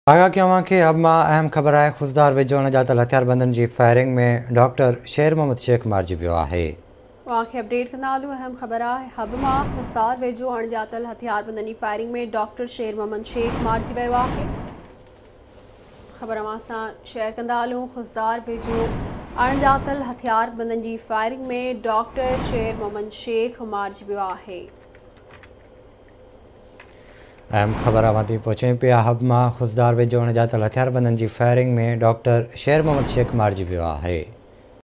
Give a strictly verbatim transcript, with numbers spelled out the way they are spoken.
आगाह कयां कि अब मां अहम ख़बर आहे। खुशदार वेझो अणॼातल हथियारबंदनि जी फायरिंग में डॉक्टर शेर मोहम्मद शेख मारिजी वियो आहे। वाक़िया अपडेट कंदा हलूं। अहम ख़बर आहे। हब मां खुशदार वेझो अणॼातल हथियारबंदनि जी फायरिंग में डॉक्टर शेर मोहम्मद शेख मारिजी वियो आहे। ख़बर अवां सां शेयर कंदा हलूं। खुशदार वेझो अणॼातल हथियारबंदनि जी फायरिंग में डॉक्टर शेर मोहम्मद शेख मारिजी वियो आहे। अहम ख़बर अवां ताईं पहुचे पिया। हब मां खुशदार वेझो अणॼातल हथियारबंदनि जी फायरिंग में डॉक्टर शेर मोहम्मद शेख मारिजी वियो आहे।